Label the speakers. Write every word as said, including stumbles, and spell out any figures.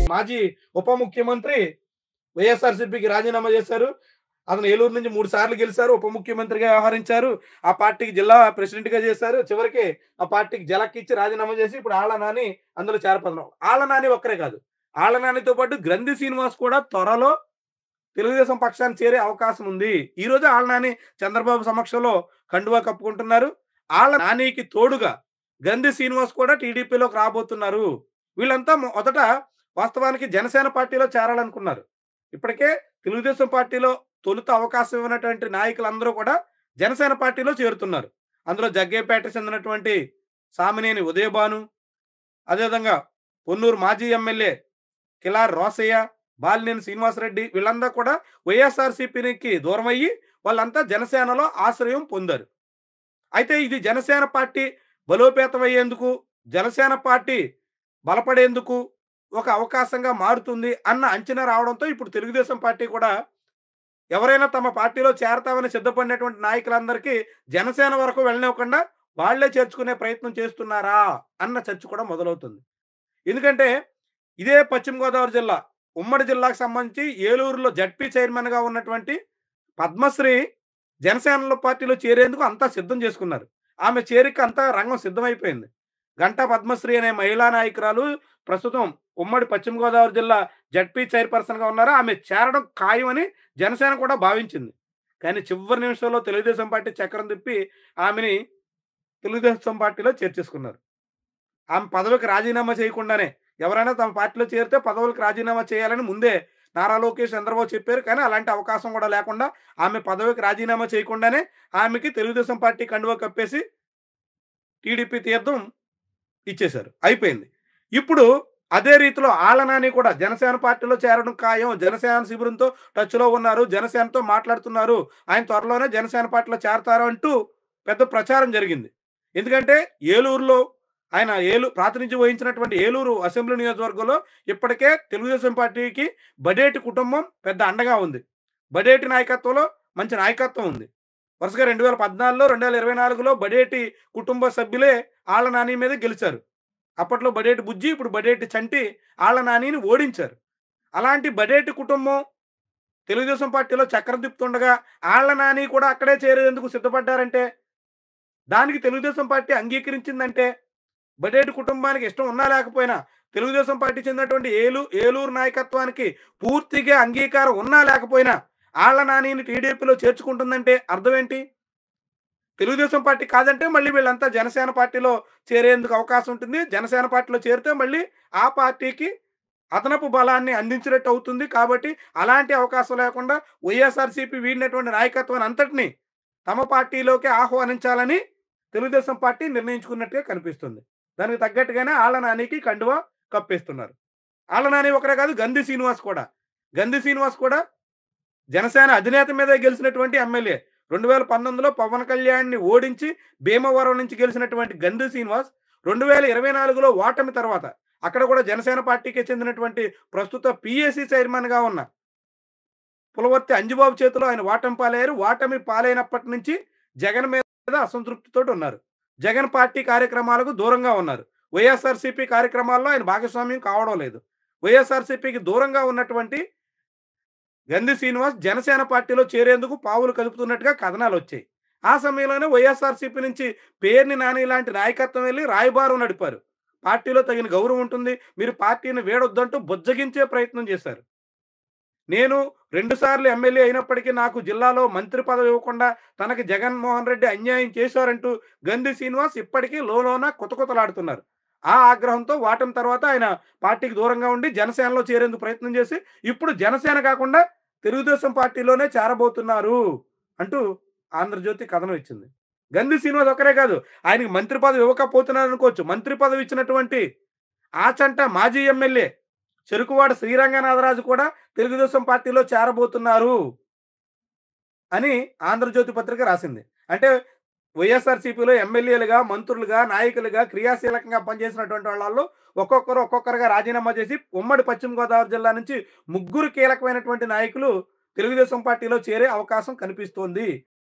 Speaker 1: మాజీ ఉప ముఖ్యమంత్రి వైఎస్ఆర్‌సీపీకి రాజీనామా చేశారు. అతను ఏలూరు నుంచి మూడు సార్లు గెలిచారు. ఉప ముఖ్యమంత్రిగా వ్యవహరించారు. ఆ పార్టీకి జిల్లా ప్రెసిడెంట్‌గా చేశారు. చివరికి ఆ పార్టీకి జలక్కిచ్చి రాజీనామా చేసి ఇప్పుడు ఆళ్ల నాని అందులో చేరపదనం. ఆళ్ల నాని ఒక్కరే కాదు. ఆళ్ల నానితో పాటు గ్రంథి శ్రీనివాస్ కూడా త్వరలో తెలుగుదేశం పక్షాన్ని చేరే అవకాశం ఉంది. ఈరోజు ఆళ్ల నాని చంద్రబాబు సమక్షంలో కండువా కప్పుకుంటున్నారు. ఆళ్ల నానికి తోడుగా గ్రంథి శ్రీనివాస్ కూడా టీడీపీలోకి రాబోతున్నారు. వీళ్ళంతా మొదట వాస్తవానికి జనసేన పార్టీలో చేరాలనుకున్నారు. ఇప్పటికే తెలుగుదేశం పార్టీలో తొలుత అవకాశం ఇవ్వనటువంటి నాయకులందరూ కూడా జనసేన పార్టీలో చేరుతున్నారు. అందులో జగ్గయ్యపేటకి చెందినటువంటి సామినేని ఉదయభాను, అదేవిధంగా పొన్నూరు మాజీ ఎమ్మెల్యే కిలారి రోసయ్య, బాలినేని శ్రీనివాసరెడ్డి వీళ్ళందరూ కూడా వైఎస్ఆర్‌సీపీకి దూరమయ్యి వాళ్ళంతా జనసేనలో ఆశ్రయం పొందారు. అయితే ఇది జనసేన పార్టీ బలోపేతమయ్యేందుకు, జనసేన పార్టీ బలపడేందుకు ఒక అవకాశంగా మారుతుంది అన్న అంచనా రావడంతో ఇప్పుడు తెలుగుదేశం పార్టీ కూడా ఎవరైనా తమ పార్టీలో చేరతామని సిద్ధపడినటువంటి నాయకులందరికీ జనసేన వరకు వెళ్ళనివ్వకుండా వాళ్ళే చేర్చుకునే ప్రయత్నం చేస్తున్నారా అన్న చర్చ కూడా మొదలవుతుంది. ఎందుకంటే ఇదే పశ్చిమ గోదావరి జిల్లా, ఉమ్మడి జిల్లాకు సంబంధించి ఏలూరులో జడ్పీ చైర్మన్‌గా ఉన్నటువంటి పద్మశ్రీ జనసేనలో పార్టీలో చేరేందుకు అంతా సిద్ధం చేసుకున్నారు. ఆమె చేరిక అంతా రంగం సిద్ధమైపోయింది. గంటా పద్మశ్రీ అనే మహిళా నాయకురాలు ప్రస్తుతం ఉమ్మడి పశ్చిమ గోదావరి జిల్లా జడ్పీ చైర్పర్సన్‌గా ఉన్నారు. ఆమె చేరడం ఖాయమని జనసేన కూడా భావించింది. కానీ చివరి నిమిషంలో తెలుగుదేశం పార్టీ చక్రం తిప్పి ఆమెని తెలుగుదేశం పార్టీలో చేర్చేసుకున్నారు. ఆమె పదవికి రాజీనామా చేయకుండానే ఎవరైనా తమ పార్టీలో చేరితే పదవులకు రాజీనామా చేయాలని ముందే నారా లోకేష్, చంద్రబాబు చెప్పారు. కానీ అలాంటి అవకాశం కూడా లేకుండా ఆమె పదవికి రాజీనామా చేయకుండానే ఆమెకి తెలుగుదేశం పార్టీ కండువా కప్పేసి టీడీపీ తీర్థం ఇచ్చేశారు. అయిపోయింది. ఇప్పుడు అదే రీతిలో ఆళ్ల నాని కూడా జనసేన పార్టీలో చేరడం ఖాయం. జనసేన శిబిరంతో టచ్‌లో ఉన్నారు. జనసేనతో మాట్లాడుతున్నారు. ఆయన త్వరలోనే జనసేన పార్టీలో చేరతారు అంటూ పెద్ద ప్రచారం జరిగింది. ఎందుకంటే ఏలూరులో ఆయన ఏలూరు ప్రాతినిధ్యం వహించినటువంటి ఏలూరు అసెంబ్లీ నియోజకవర్గంలో ఇప్పటికే తెలుగుదేశం పార్టీకి బడేటి కుటుంబం పెద్ద అండగా ఉంది. బడేటి నాయకత్వంలో మంచి నాయకత్వం ఉంది. వరుసగా రెండు వేల పద్నాలుగులో, రెండు వేల ఇరవై నాలుగులో బడేటి కుటుంబ సభ్యులే ఆళ్ల నాని మీద గెలిచారు. అప్పట్లో బడేటి బుజ్జి, ఇప్పుడు బడేటి చంటి ఆళ్ల నానిని ఓడించారు. అలాంటి బడేటి కుటుంబం తెలుగుదేశం పార్టీలో చక్రం తిప్పుతుండగా ఆళ్ల నాని కూడా అక్కడే చేరేందుకు సిద్ధపడ్డారంటే, దానికి తెలుగుదేశం పార్టీ అంగీకరించిందంటే, బడేటి కుటుంబానికి ఇష్టం ఉన్నా లేకపోయినా తెలుగుదేశం పార్టీ చెందినటువంటి ఏలూ ఏలూరు నాయకత్వానికి పూర్తిగా అంగీకారం ఉన్నా లేకపోయినా ఆళ్ల నానిని టీడీపీలో చేర్చుకుంటుందంటే అర్థం ఏంటి? తెలుగుదేశం పార్టీ కాదంటే మళ్ళీ వీళ్ళంతా జనసేన పార్టీలో చేరేందుకు అవకాశం ఉంటుంది. జనసేన పార్టీలో చేరితే మళ్ళీ ఆ పార్టీకి అదనపు బలాన్ని అందించినట్టు అవుతుంది. కాబట్టి అలాంటి అవకాశం లేకుండా వైఎస్ఆర్‌సీపీ వీడినటువంటి నాయకత్వాన్ని అంతటిని తమ పార్టీలోకి ఆహ్వానించాలని తెలుగుదేశం పార్టీ నిర్ణయించుకున్నట్టుగా కనిపిస్తుంది. దానికి తగ్గట్టుగానే ఆళ్ల నానికి కండువా కప్పేస్తున్నారు. ఆళ్ల నాని ఒకరే కాదు, గంధి శ్రీనివాస్ కూడా. గంధి శ్రీనివాస్ కూడా జనసేన అధినేత మీదే గెలిచినటువంటి ఎమ్మెల్యే. రెండు వేల పంతొమ్మిదిలో పవన్ కళ్యాణ్‌ని ఓడించి భీమవరం నుంచి గెలిచినటువంటి గంధి శ్రీనివాస్ రెండు వేల ఇరవై నాలుగులో ఓటమి తర్వాత అక్కడ కూడా జనసేన పార్టీకి చెందినటువంటి ప్రస్తుత పీఏసీ చైర్మన్‌గా ఉన్న పులవర్తి అంజిబాబు చేతిలో ఆయన ఓటమి పాలయ్యారు. ఓటమి పాలైనప్పటి నుంచి జగన్ మీద అసంతృప్తితోటి ఉన్నారు. జగన్ పార్టీ కార్యక్రమాలకు దూరంగా ఉన్నారు. వైఎస్ఆర్‌సీపీ కార్యక్రమాల్లో ఆయన భాగస్వామ్యం కావడం లేదు. వైఎస్ఆర్‌సీపీకి దూరంగా ఉన్నటువంటి గంధి శ్రీనివాస్ జనసేన పార్టీలో చేరేందుకు పావులు కదుపుతున్నట్టుగా కథనాలొచ్చాయి. ఆ సమయంలోనే వైఎస్ఆర్‌సీపీ నుంచి పేర్ని నాని లాంటి నాయకత్వం వెళ్లి రాయబారం నడిపారు. పార్టీలో తగిన గౌరవం ఉంటుంది, మీరు పార్టీని వీడొద్దంటూ బుజ్జగించే ప్రయత్నం చేశారు. నేను రెండు సార్లు ఎమ్మెల్యే అయినప్పటికీ నాకు జిల్లాలో మంత్రి పదవి ఇవ్వకుండా తనకి జగన్మోహన్ రెడ్డి అన్యాయం చేశారంటూ గంధి శ్రీనివాస్ ఇప్పటికీ లోలోన కుతకుతలాడుతున్నారు. ఆ ఆగ్రహంతో ఓటమి తర్వాత ఆయన పార్టీకి దూరంగా ఉండి జనసేనలో చేరేందుకు ప్రయత్నం చేసి ఇప్పుడు జనసేన కాకుండా తెలుగుదేశం పార్టీలోనే చేరబోతున్నారు అంటూ ఆంధ్రజ్యోతి కథనం ఇచ్చింది. గంధి శ్రీనివాస్ ఒక్కరే కాదు, ఆయనకి మంత్రి పదవి ఇవ్వకపోతున్నారు అనుకోవచ్చు. మంత్రి పదవి ఇచ్చినటువంటి ఆచంట మాజీ ఎమ్మెల్యే చెరుకువాడ శ్రీరంగనాథరాజు కూడా తెలుగుదేశం పార్టీలో చేరబోతున్నారు అని ఆంధ్రజ్యోతి పత్రిక రాసింది. అంటే వైఎస్ఆర్‌సీపీలో ఎమ్మెల్యేలుగా, మంత్రులుగా, నాయకులుగా క్రియాశీలకంగా పనిచేసినటువంటి వాళ్ళలో ఒక్కొక్కరు ఒక్కొక్కరుగా రాజీనామా చేసి ఉమ్మడి పశ్చిమ గోదావరి జిల్లా నుంచి ముగ్గురు కీలకమైనటువంటి నాయకులు తెలుగుదేశం పార్టీలో చేరే అవకాశం కనిపిస్తోంది.